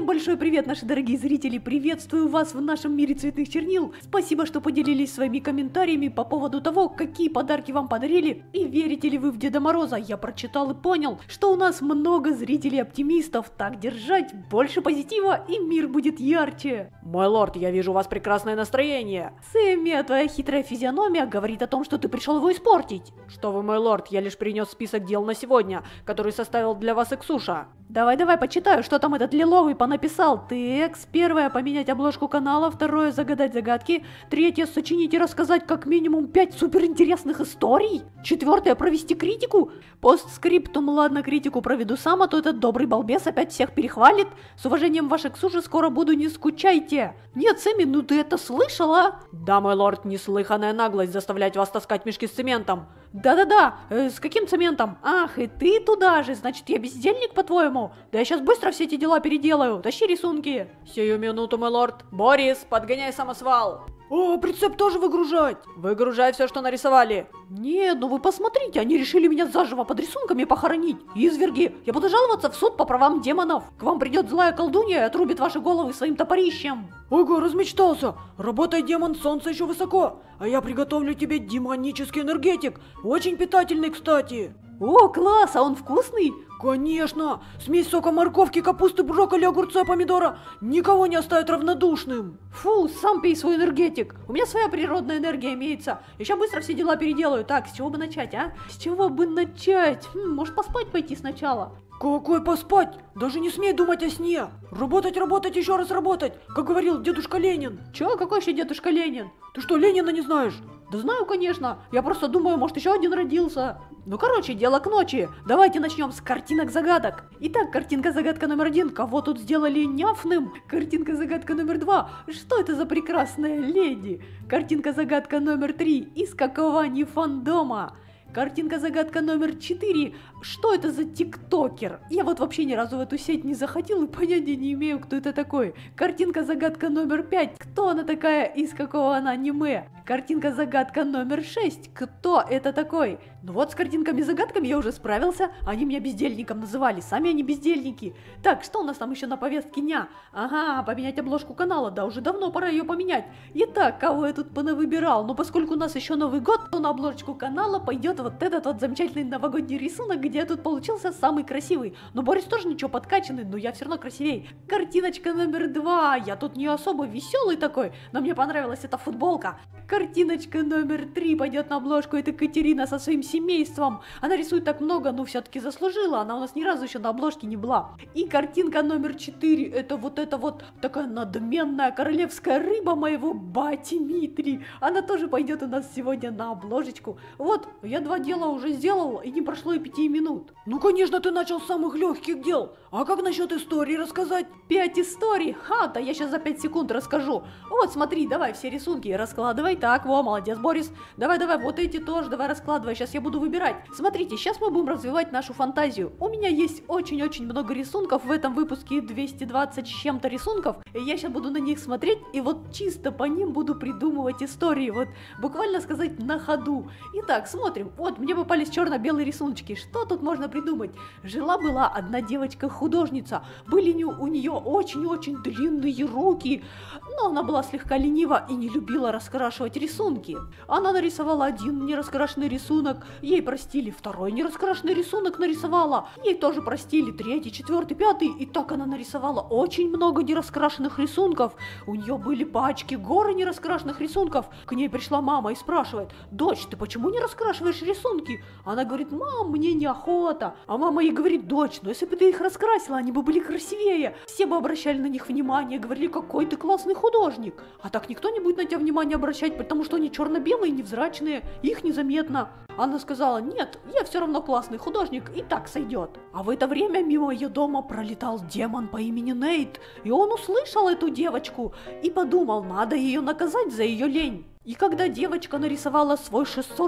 большой привет, наши дорогие зрители! Приветствую вас в нашем мире цветных чернил! Спасибо, что поделились своими комментариями по поводу того, какие подарки вам подарили, и верите ли вы в Деда Мороза. Я прочитал и понял, что у нас много зрителей-оптимистов. Так держать, больше позитива, и мир будет ярче! Мой лорд, я вижу у вас прекрасное настроение. Сэмми, твоя хитрая физиономия говорит о том, что ты пришел его испортить. Что вы, мой лорд, я лишь принес список дел на сегодня, который составил для вас Эксуша. Давай, почитаю, что там этот лиловый понаписал. Текст. Первое, поменять обложку канала. Второе, загадать загадки. Третье, сочинить и рассказать как минимум 5 суперинтересных историй. Четвертое, провести критику. Постскриптум, ладно, критику проведу сам, а то этот добрый балбес опять всех перехвалит. С уважением, ваш Эксуша, скоро буду, не скучайте. Нет, Сэмми, ну ты это слышала? Да, мой лорд, неслыханная наглость заставлять вас таскать мешки с цементом. Да-да-да, с каким цементом? Ах, и ты туда же, значит, я бездельник, по-твоему? Да я сейчас быстро все эти дела переделаю, тащи рисунки. Сию минуту, мой лорд. Борис, подгоняй самосвал. О, прицеп тоже выгружать. Выгружай все, что нарисовали. Нет, ну вы посмотрите, они решили меня заживо под рисунками похоронить. Изверги, я буду жаловаться в суд по правам демонов. К вам придет злая колдунья и отрубит ваши головы своим топорищем. Ого, размечтался. Работай, демон, солнце еще высоко. А я приготовлю тебе демонический энергетик. Очень питательный, кстати. О, класс, а он вкусный? Конечно! Смесь сока морковки, капусты, брокколи, огурца, помидора никого не оставит равнодушным. Фу, сам пей свой энергетик. У меня своя природная энергия имеется. Я сейчас быстро все дела переделаю. Так, с чего бы начать, а? С чего бы начать? Может, поспать пойти сначала? Какой поспать? Даже не смей думать о сне. Работать, еще раз работать, как говорил дедушка Ленин. Чё, какой еще дедушка Ленин? Ты что, Ленина не знаешь? Да знаю, конечно. Я просто думаю, может, еще один родился. Ну, короче, дело к ночи. Давайте начнем с картинок-загадок. Итак, картинка-загадка номер 1. Кого тут сделали няфным? Картинка-загадка номер 2. Что это за прекрасная леди? Картинка-загадка номер 3. Из какого они фандома? Картинка-загадка номер 4. Что это за тиктокер? Я вот вообще ни разу в эту сеть не заходил и понятия не имею, кто это такой. Картинка-загадка номер 5. Кто она такая, из какого она аниме? Картинка-загадка номер 6. Кто это такой? Ну вот с картинками-загадками я уже справился. Они меня бездельником называли, сами они бездельники. Так, что у нас там еще на повестке дня? Ага, поменять обложку канала, да уже давно пора ее поменять. Итак, кого я тут понавыбирал? Но поскольку у нас еще Новый год, то на обложку канала пойдет вот этот вот замечательный новогодний рисунок, где тут получился самый красивый. Но Борис тоже ничего подкачанный, но я все равно красивей. Картиночка номер 2. Я тут не особо веселый такой, но мне понравилась эта футболка. Картиночка номер 3 пойдет на обложку. Это Катерина со своим семейством. Она рисует так много, но все-таки заслужила. Она у нас ни разу еще на обложке не была. И картинка номер 4. Это вот такая надменная королевская рыба моего бати Митри. Она тоже пойдет у нас сегодня на обложечку. Вот, я 2 дела уже сделал, и не прошло и 5 минут. Ну, конечно, ты начал с самых легких дел. А как насчет истории рассказать? 5 историй? Ха, да я сейчас за 5 секунд расскажу. Вот, смотри, давай все рисунки раскладывай. Так, во, молодец, Борис. Давай, вот эти тоже, давай раскладывай. Сейчас я буду выбирать. Смотрите, сейчас мы будем развивать нашу фантазию. У меня есть очень-очень много рисунков. В этом выпуске 220 с чем-то рисунков. И я сейчас буду на них смотреть, и вот чисто по ним буду придумывать истории. Вот, буквально сказать, на ходу. Итак, смотрим. Вот, мне попались черно-белые рисуночки. Что тут можно придумать? Жила-была одна девочка-художница. Были у нее очень-очень длинные руки. Но она была слегка ленива и не любила раскрашивать рисунки. Она нарисовала один нераскрашенный рисунок, ей простили, второй нераскрашенный рисунок нарисовала, ей тоже простили, третий, четвертый, пятый, и так она нарисовала очень много нераскрашенных рисунков. У нее были пачки, горы нераскрашенных рисунков. К ней пришла мама и спрашивает: дочь, ты почему не раскрашиваешь рисунки? Она говорит: мам, мне неохота. А мама ей говорит: дочь, ну если бы ты их раскрасила, они бы были красивее. Все бы обращали на них внимание, говорили: какой ты классный художник. А так никто не будет на тебя внимание обращать, потому что они черно-белые, невзрачные, их незаметно. Она сказала: нет, я все равно классный художник, и так сойдет. А в это время мимо ее дома пролетал демон по имени Нейт, и он услышал эту девочку и подумал, надо ее наказать за ее лень. И когда девочка нарисовала свой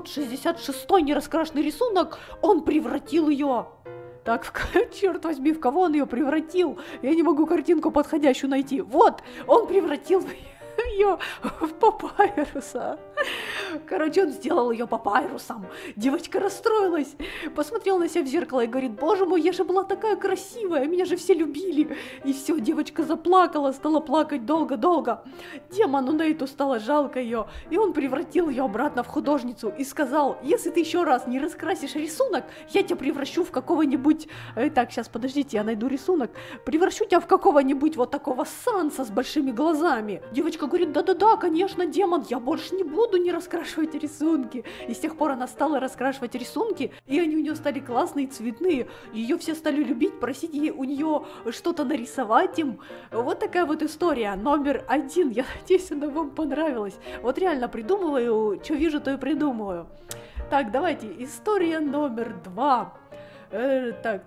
666-й нераскрашенный рисунок, он превратил ее... Так, черт возьми, в кого он ее превратил? Я не могу картинку подходящую найти. Вот, он превратил ее в папайруса. Короче, он сделал ее папайрусом. Девочка расстроилась, посмотрела на себя в зеркало и говорит: боже мой, я же была такая красивая, меня же все любили. И все, девочка заплакала, стала плакать долго-долго. Демону Нейту стало жалко ее, и он превратил ее обратно в художницу и сказал: если ты еще раз не раскрасишь рисунок, я тебя превращу в какого-нибудь... Так, сейчас, подождите, я найду рисунок. Превращу тебя в какого-нибудь вот такого Санса с большими глазами. Девочка говорит: да-да-да, конечно, демон, я больше не буду не раскрашивать рисунки. И с тех пор она стала раскрашивать рисунки, и они у нее стали классные, цветные. Ее все стали любить, просить ей у нее что-то нарисовать им. Вот такая вот история номер 1. Я надеюсь, она вам понравилась. Вот реально придумываю, что вижу, то и придумываю. Так, давайте, история номер 2. Так.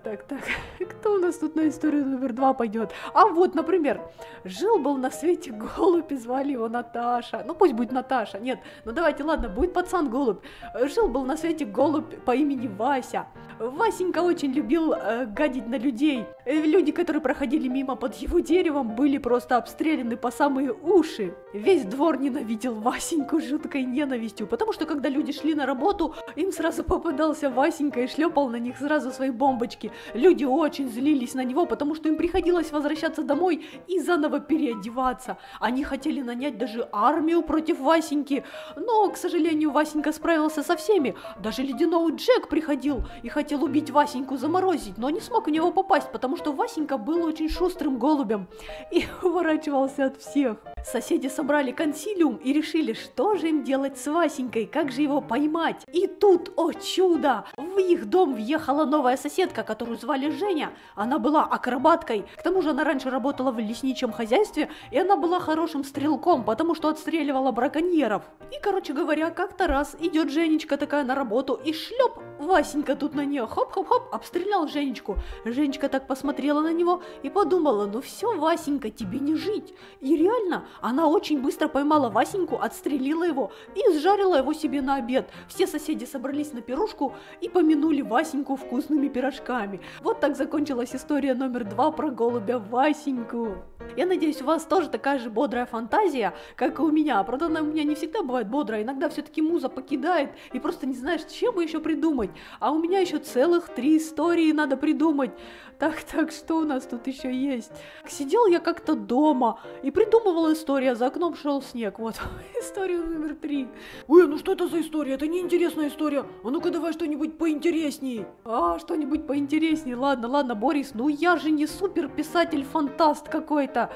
Кто у нас тут на историю номер 2 пойдет? А вот, например, жил-был на свете голубь, и звали его Наташа. Ну, пусть будет Наташа. Нет, ну давайте, ладно, будет пацан-голубь. Жил-был на свете голубь по имени Вася. Васенька очень любил гадить на людей. Люди, которые проходили мимо под его деревом, были просто обстреляны по самые уши. Весь двор ненавидел Васеньку жуткой ненавистью, потому что когда люди шли на работу, им сразу попадался Васенька и шлепал на них сразу свои бомбочки. Люди очень злились на него, потому что им приходилось возвращаться домой и заново переодеваться. Они хотели нанять даже армию против Васеньки, но, к сожалению, Васенька справился со всеми. Даже ледяной Джек приходил и хотел убить Васеньку, заморозить, но не смог в него попасть, потому что Васенька был очень шустрым голубем и уворачивался от всех. Соседи собрали консилиум и решили, что же им делать с Васенькой, как же его поймать. И тут, о чудо, в их дом въехала новая соседка, которую звали Женя. Она была акробаткой, к тому же она раньше работала в лесничьем хозяйстве, и она была хорошим стрелком, потому что отстреливала браконьеров. И, короче говоря, как-то раз идет Женечка такая на работу, и шлеп, Васенька тут на нее, хоп-хоп-хоп, обстрелял Женечку. Женечка так посмотрела на него и подумала: ну все, Васенька, тебе не жить. И реально, она очень быстро поймала Васеньку, отстрелила его и сжарила его себе на обед. Все соседи собрались на пирушку и помянули Васеньку вкусными пирожками. Вот так закончилась история номер 2 про голубя Васеньку. Я надеюсь, у вас тоже такая же бодрая фантазия, как и у меня. Правда, она у меня не всегда бывает бодрая, иногда все-таки муза покидает, и просто не знаешь, чем бы еще придумать. А у меня еще целых 3 истории надо придумать. Так, что у нас тут еще есть? Сидел я как-то дома и придумывал историю, а за окном шел снег. Вот, история номер 3. Ой, ну что это за история? Это неинтересная история. А ну-ка давай что-нибудь поинтереснее. Что-нибудь поинтереснее. Ладно, Борис, ну я же не супер писатель-фантаст какой-то.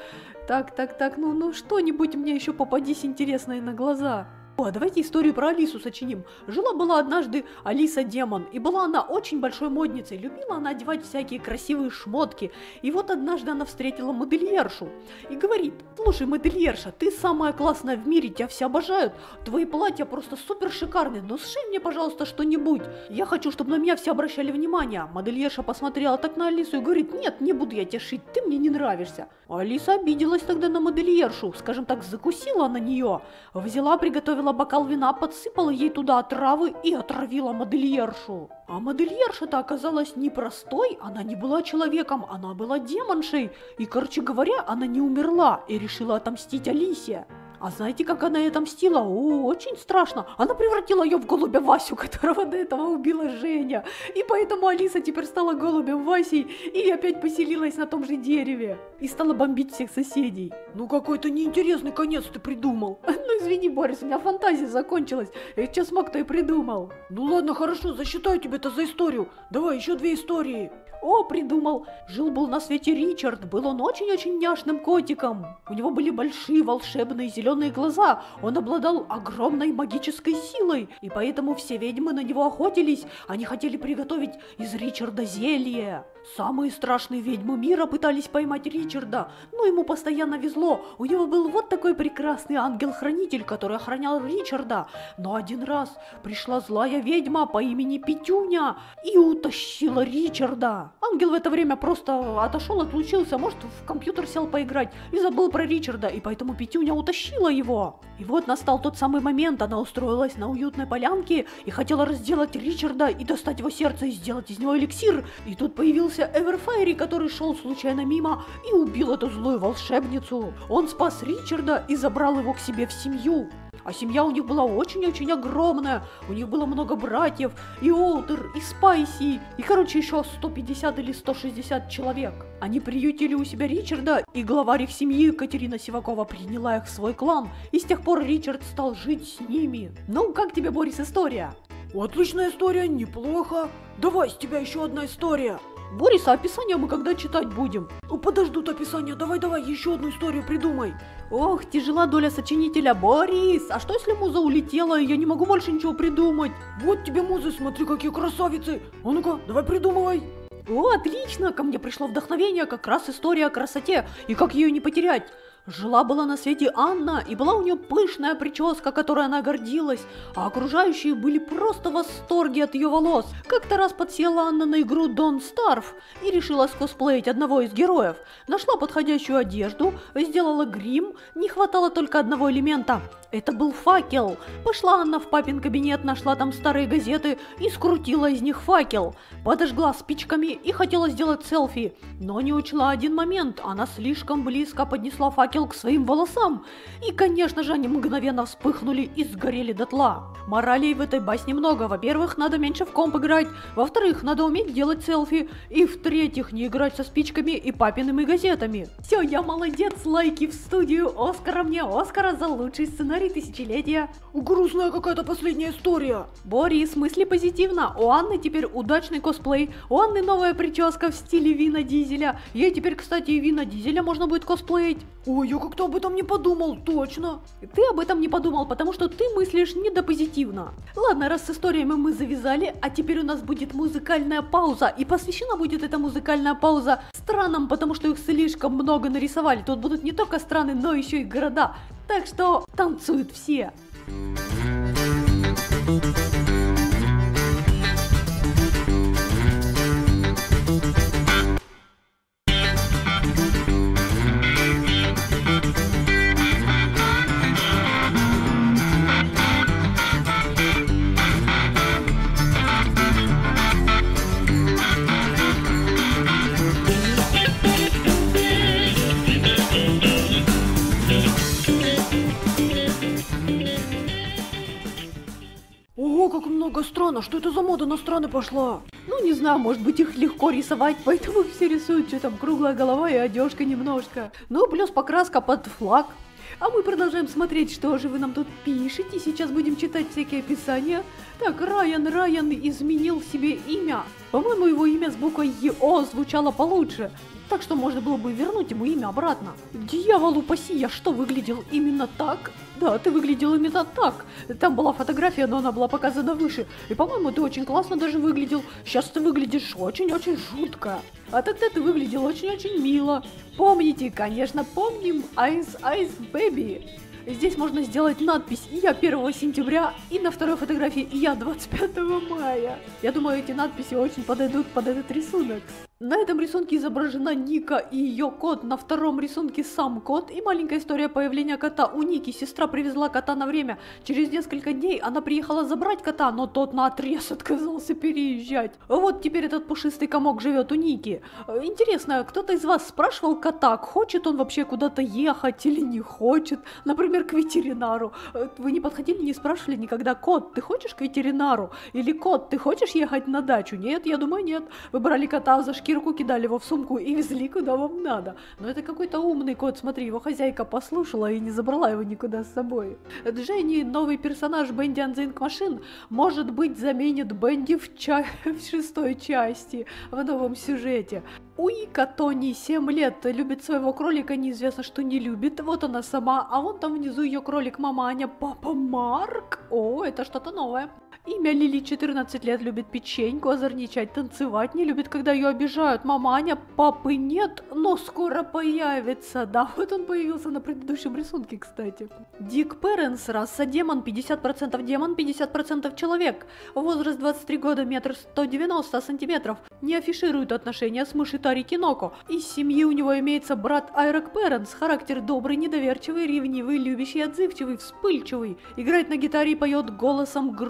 Так, ну что-нибудь мне еще попадись интересное на глаза. Давайте историю про Алису сочиним. Жила-была однажды Алиса-демон, и была она очень большой модницей. Любила она одевать всякие красивые шмотки. И вот однажды она встретила модельершу и говорит: слушай, модельерша, ты самая классная в мире, тебя все обожают. Твои платья просто супер шикарные, но сшей мне, пожалуйста, что-нибудь. Я хочу, чтобы на меня все обращали внимание. Модельерша посмотрела так на Алису и говорит: нет, не буду я тебя шить, ты мне не нравишься. Алиса обиделась тогда на модельершу, скажем так, закусила на нее. Взяла, приготовила бокал вина, подсыпала ей туда отравы и отравила модельершу. А модельерша-то оказалась не простой, она не была человеком, она была демоншей. И, короче говоря, она не умерла и решила отомстить Алисе. А знаете, как она ей отомстила? Очень страшно. Она превратила ее в голубя Васю, которого до этого убила Женя. И поэтому Алиса теперь стала голубем Васей и опять поселилась на том же дереве. И стала бомбить всех соседей. Ну какой-то неинтересный конец ты придумал. Ну извини, Борис, у меня фантазия закончилась. Я что смог, то и придумал. Ну ладно, хорошо, засчитаю тебе это за историю. Давай еще 2 истории. Придумал. Жил-был на свете Ричард. Был он очень-очень няшным котиком. У него были большие волшебные зеленые глаза. Он обладал огромной магической силой. И поэтому все ведьмы на него охотились. Они хотели приготовить из Ричарда зелье. Самые страшные ведьмы мира пытались поймать Ричарда, но ему постоянно везло. У него был вот такой прекрасный ангел-хранитель, который охранял Ричарда. Но один раз пришла злая ведьма по имени Петюня и утащила Ричарда. Ангел в это время просто отошел, отлучился, может, в компьютер сел поиграть и забыл про Ричарда, и поэтому Петюня утащила его. И вот настал тот самый момент, она устроилась на уютной полянке и хотела разделать Ричарда и достать его сердце и сделать из него эликсир. И тут появился Эверфейри, который шел случайно мимо и убил эту злую волшебницу. Он спас Ричарда и забрал его к себе в семью. А семья у них была очень-очень огромная. У них было много братьев, и Уолтер, и Спайси, и, короче, еще 150 или 160 человек. Они приютили у себя Ричарда, и главарь их семьи, Катерина Сивакова, приняла их в свой клан. И с тех пор Ричард стал жить с ними. Ну, как тебе, Борис, история? Отличная история, неплохо. Давай, с тебя еще одна история. Борис, а описание мы когда читать будем? Подождут описания, давай, еще одну историю придумай. Ох, тяжела доля сочинителя. Борис, а что если муза улетела, и я не могу больше ничего придумать? Вот тебе музы, смотри, какие красавицы. А ну-ка, давай придумывай. О, отлично, ко мне пришло вдохновение, как раз история о красоте, и как ее не потерять. Жила-была на свете Анна, и была у нее пышная прическа, которой она гордилась, а окружающие были просто в восторге от ее волос. Как-то раз подсела Анна на игру Don't Starve и решила скосплеить одного из героев. Нашла подходящую одежду, сделала грим, не хватало только одного элемента. Это был факел. Пошла Анна в папин кабинет, нашла там старые газеты и скрутила из них факел. Подожгла спичками и хотела сделать селфи, но не учла один момент. Она слишком близко поднесла факел к своим волосам. И, конечно же, они мгновенно вспыхнули и сгорели дотла. Моралей в этой басне много. Во-первых, надо меньше в комп играть. Во-вторых, надо уметь делать селфи. И в-третьих, не играть со спичками и папиными газетами. Все, я молодец, лайки в студию. Оскара мне, Оскара за лучший сценарий тысячелетия. Грустная какая-то последняя история. Борис, мысли позитивно. У Анны теперь удачный косплей. У Анны новая прическа в стиле Вина Дизеля. Ей теперь, кстати, и Вина Дизеля можно будет косплеить. Ой, я как-то об этом не подумал, точно. Ты об этом не подумал, потому что ты мыслишь недопозитивно. Ладно, раз с историями мы завязали, а теперь у нас будет музыкальная пауза. И посвящена будет эта музыкальная пауза странам, потому что их слишком много нарисовали. Тут будут не только страны, но еще и города. Так что танцуют все. Ого, как много стран, а что это за мода на страны пошла? Ну, не знаю, может быть, их легко рисовать, поэтому все рисуют, что там круглая голова и одежка немножко. Ну, плюс покраска под флаг. А мы продолжаем смотреть, что же вы нам тут пишете. Сейчас будем читать всякие описания. Так, Райан изменил себе имя. По-моему, его имя с буквой ЕО звучало получше. Так что можно было бы вернуть ему имя обратно. Дьявол упаси, я что, выглядел именно так? Да, ты выглядел именно так. Там была фотография, но она была показана выше. И, по-моему, ты очень классно даже выглядел. Сейчас ты выглядишь очень-очень жутко. А тогда ты выглядел очень-очень мило. Помните, конечно, помним Ice Ice Baby. Здесь можно сделать надпись «Я 1 сентября» и на второй фотографии «Я 25 мая». Я думаю, эти надписи очень подойдут под этот рисунок. На этом рисунке изображена Ника и ее кот, на втором рисунке сам кот и маленькая история появления кота. У Ники сестра привезла кота на время. Через несколько дней она приехала забрать кота, но тот наотрез отказался переезжать. Вот теперь этот пушистый комок живет у Ники. Интересно, кто-то из вас спрашивал кота, хочет он вообще куда-то ехать или не хочет? Например, к ветеринару. Вы не подходили, не спрашивали никогда: кот, ты хочешь к ветеринару? Или кот, ты хочешь ехать на дачу? Нет, я думаю, нет. Вы брали кота за шкирку, кидали его в сумку и везли куда вам надо. Но это какой-то умный кот, смотри, его хозяйка послушала и не забрала его никуда с собой. Дженни, новый персонаж Бенди and the Ink Machine, может быть, заменит Бенди в 6-й части в новом сюжете. У Ика Тони 7 лет, любит своего кролика, неизвестно, что не любит. Вот она сама, а вон там внизу ее кролик мама Аня, папа Марк. О, это что-то новое. Имя Лили 14 лет, любит печеньку, озорничать, танцевать, не любит, когда ее обижают. Мама Аня, папы нет, но скоро появится. Да, вот он появился на предыдущем рисунке, кстати. Дик Перенс, раса демон, 50% человек. Возраст 23 года, 1,190 сантиметров. Не афиширует отношения с Мушитари Киноко. Из семьи у него имеется брат Айрек Перенс, характер добрый, недоверчивый, ревнивый, любящий, отзывчивый, вспыльчивый. Играет на гитаре и поет голосом группы The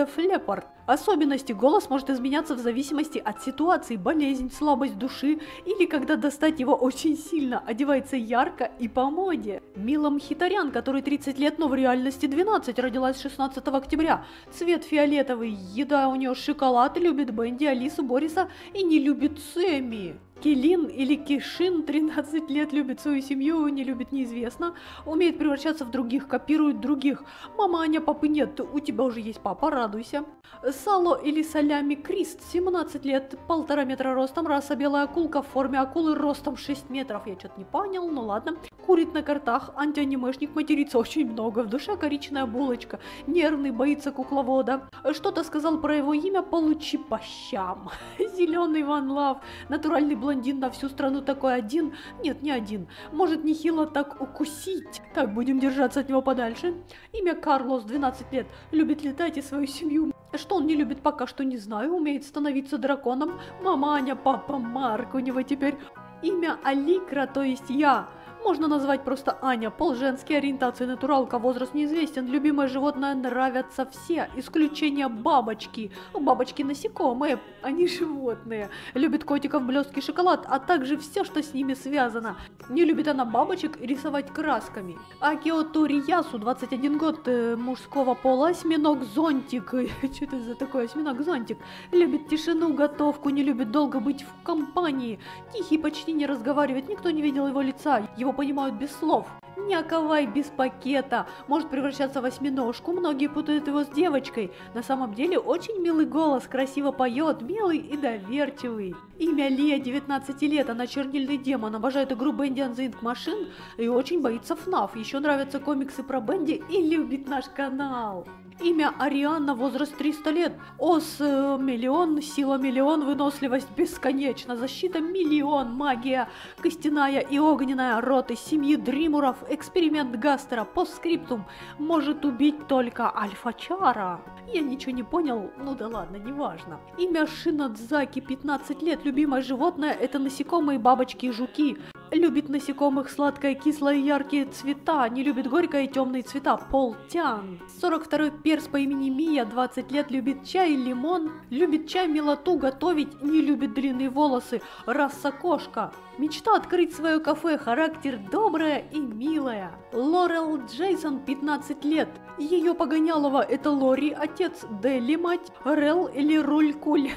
Деф Лепард. Особенности: голос может изменяться в зависимости от ситуации, болезнь, слабость души или когда достать его очень сильно, одевается ярко и по моде. Мила Мхитарян, которой 30 лет, но в реальности 12, родилась 16 октября. Цвет фиолетовый, еда у нее шоколад, любит Бенди, Алису, Бориса и не любит Сэмми. Келин или Кишин, 13 лет, любит свою семью, не любит неизвестно, умеет превращаться в других, копирует других. Мама Аня, папы нет, у тебя уже есть папа, радуйся. Сало или Салями Крист, 17 лет, 1,5 метра ростом, раса белая акулка в форме акулы ростом 6 метров, я что-то не понял, ну ладно. Курит на картах, антианимешник, матерится очень много, в душе коричная булочка, нервный, боится кукловода. Что-то сказал про его имя, получи по щам. Зеленый Ван Лав, натуральный блондин на всю страну, такой один, нет, не один, может нехило так укусить. Так, будем держаться от него подальше. Имя Карлос, 12 лет, любит летать и свою семью. Что он не любит, пока что не знаю, умеет становиться драконом. Мама Аня, папа Марк, у него теперь имя Аликра, то есть я. Можно назвать просто Аня, пол женский, ориентация натуралка, возраст неизвестен, любимое животное нравятся все, исключение бабочки. Бабочки насекомые, они животные. Любит котиков, блестки, шоколад, а также все, что с ними связано. Не любит она бабочек рисовать красками. Акио Ториясу, 21 год, мужского пола, осьминог-зонтик. Что это за такой осьминог-зонтик? Любит тишину, готовку, не любит долго быть в компании. Тихий, почти не разговаривает, никто не видел его лица. Его понимают без слов. Няковай без пакета, может превращаться в осьминожку, многие путают его с девочкой. На самом деле очень милый голос, красиво поет, милый и доверчивый. Имя Лия, 19 лет, она чернильный демон, обожает игру Бенди and the Ink Machine и очень боится ФНАФ. Еще нравятся комиксы про Бенди и любит наш канал. Имя Арианна, возраст 300 лет, ос миллион, сила миллион, выносливость бесконечна, защита миллион, магия костяная и огненная, род из семьи Дримуров, эксперимент Гастера, постскриптум, может убить только Альфа-Чара. Я ничего не понял, ну да ладно, неважно. Имя Шинадзаки, 15 лет, любимое животное это насекомые, бабочки и жуки. Любит насекомых, сладкое, кислое, яркие цвета, не любит горькое и темные цвета, Пол Тян. 42-й перс по имени Мия, 20 лет, любит чай, лимон, любит чай, милоту, готовить, не любит длинные волосы, раса кошка. Мечта открыть свое кафе, характер добрая и милая. Лорел Джейсон, 15 лет. Ее погонялова это Лори, отец Делли, мать Рел или Руль-Куль.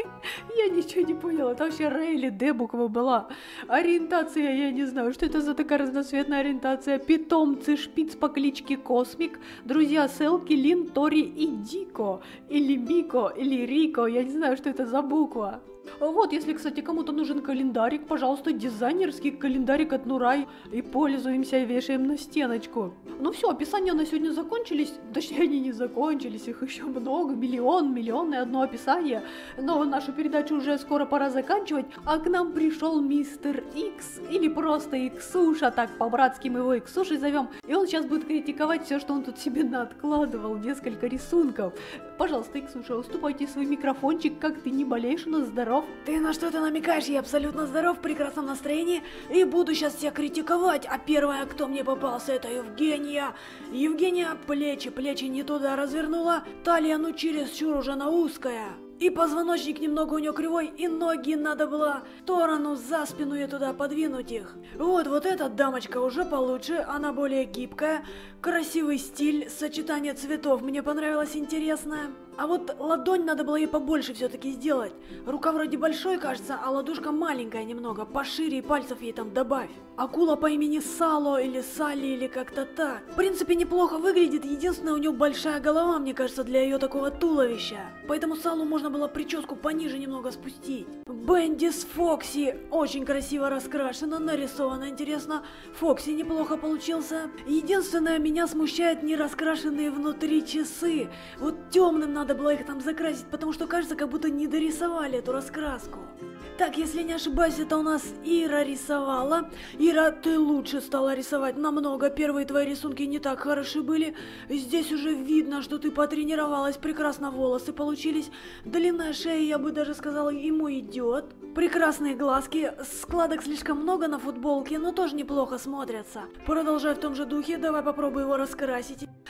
Я ничего не поняла, это вообще Р или Д буква была. Ориентация, я не знаю, что это за такая разноцветная ориентация. Питомцы, шпиц по кличке Космик, друзья Селки, Лин, Тори и Дико. Или Мико, или Рико, я не знаю, что это за буква. Вот, если, кстати, кому-то нужен календарик, пожалуйста, дизайнерский календарик от Нурай, и пользуемся и вешаем на стеночку. Ну все, описания на сегодня закончились, точнее они не закончились, их еще много, миллион и одно описание, но нашу передачу уже скоро пора заканчивать, а к нам пришел мистер Икс, или просто Иксуша, так по-братски мы его Иксушей зовем, и он сейчас будет критиковать все, что он тут себе надкладывал, несколько рисунков. Пожалуйста, Иксуша, уступайте свой микрофончик, как ты не болеешь, у нас здоров. Ты на что-то намекаешь? Я абсолютно здоров, в прекрасном настроении и буду сейчас тебя критиковать. А первая, кто мне попался, это Евгения. Евгения плечи не туда развернула, талия ну чересчур уже на узкая. И позвоночник немного у нее кривой, и ноги надо было в сторону, за спину я туда подвинуть их. Вот эта дамочка уже получше, она более гибкая, красивый стиль, сочетание цветов мне понравилось интересное. А вот ладонь надо было ей побольше все-таки сделать. Рука вроде большой, кажется, а ладошка маленькая немного, пошире и пальцев ей там добавь. Акула по имени Сало или Салли или как-то так. В принципе, неплохо выглядит, единственное, у нее большая голова, мне кажется, для ее такого туловища. Поэтому Салу можно было прическу пониже немного спустить. Бенди с Фокси очень красиво раскрашена, нарисована интересно. Фокси неплохо получился. Единственное, меня смущает не раскрашенные внутри часы. Вот темным надо было их там закрасить, потому что кажется, как будто не дорисовали эту раскраску. Так, если не ошибаюсь, это у нас Ира рисовала. Ира, ты лучше стала рисовать намного. Первые твои рисунки не так хороши были. Здесь уже видно, что ты потренировалась. Прекрасно волосы получились. Длинная шея, я бы даже сказала, ему идет. Прекрасные глазки. Складок слишком много на футболке, но тоже неплохо смотрятся. Продолжай в том же духе, давай попробуй его раскрасить.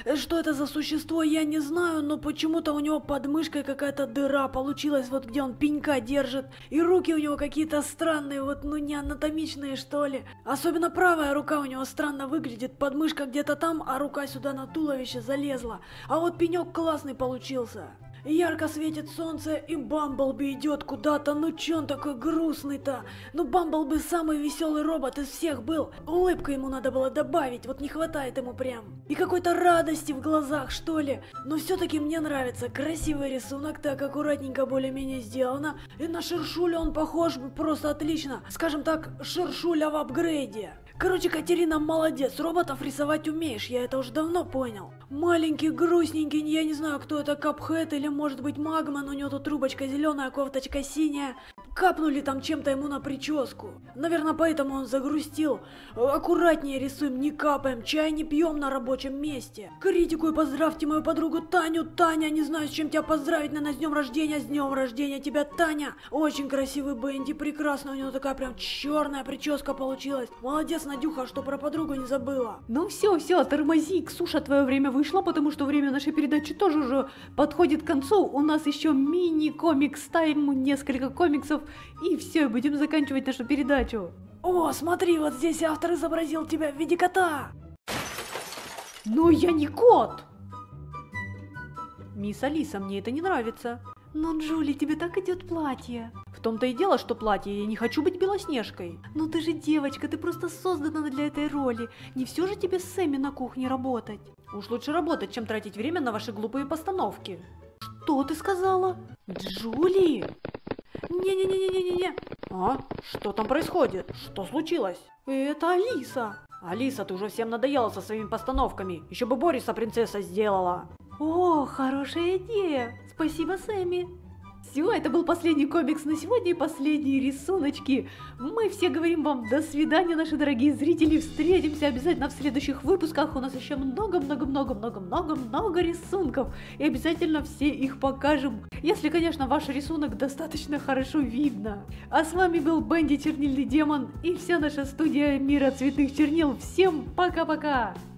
Что это за существо, я не знаю, но почему-то у него под мышкой какая-то дыра получилась, вот где он пенька держит. И руки у него какие-то странные, вот ну не анатомичные что ли. Особенно правая рука у него странно выглядит, подмышка где-то там, а рука сюда на туловище залезла. А вот пенек классный получился. Ярко светит солнце, и Бамблби идет куда-то, ну чё он такой грустный-то? Ну Бамблби самый веселый робот из всех был, улыбку ему надо было добавить, вот не хватает ему прям. И какой-то радости в глазах, что ли. Но все-таки мне нравится, красивый рисунок, так аккуратненько более-менее сделано. И на Шершуля он похож просто отлично, скажем так, Шершуля в апгрейде. Короче, Катерина молодец, роботов рисовать умеешь, я это уже давно понял. Маленький, грустненький, я не знаю, кто это, Капхэт или может быть Магман, у него тут трубочка зеленая, кофточка синяя. Капнули там чем-то ему на прическу. Наверное, поэтому он загрустил. Аккуратнее рисуем, не капаем, чай не пьем на рабочем месте. Критику и поздравьте мою подругу Таню. Таня, не знаю, с чем тебя поздравить, наверное, с днем рождения тебя, Таня. Очень красивый Бенди, прекрасно, у него такая прям черная прическа получилась. Молодец, Надюха, что про подругу не забыла. Ну все, тормози, Ксюша, твое время вышло, потому что время нашей передачи тоже уже подходит к концу. У нас еще мини-комикс-тайм, несколько комиксов, и все, будем заканчивать нашу передачу. О, смотри, вот здесь автор изобразил тебя в виде кота. Но я не кот! Мисс Алиса, мне это не нравится. Но, Джули, тебе так идет платье. В том-то и дело, что платье, я не хочу быть Белоснежкой. Но ты же девочка, ты просто создана для этой роли. Не все же тебе с Сэмми на кухне работать. Уж лучше работать, чем тратить время на ваши глупые постановки. Что ты сказала? Джули! Не-не-не-не-не-не. А? Что там происходит? Что случилось? Это Алиса. Алиса, ты уже всем надоела со своими постановками. Еще бы Бориса принцесса сделала. О, хорошая идея. Спасибо, Сэмми. Все, это был последний комикс на сегодня и последние рисуночки. Мы все говорим вам до свидания, наши дорогие зрители. Встретимся обязательно в следующих выпусках. У нас еще много-много-много-много-много рисунков. И обязательно все их покажем. Если, конечно, ваш рисунок достаточно хорошо видно. А с вами был Бенди Чернильный Демон и вся наша студия Мира Цветных Чернил. Всем пока-пока!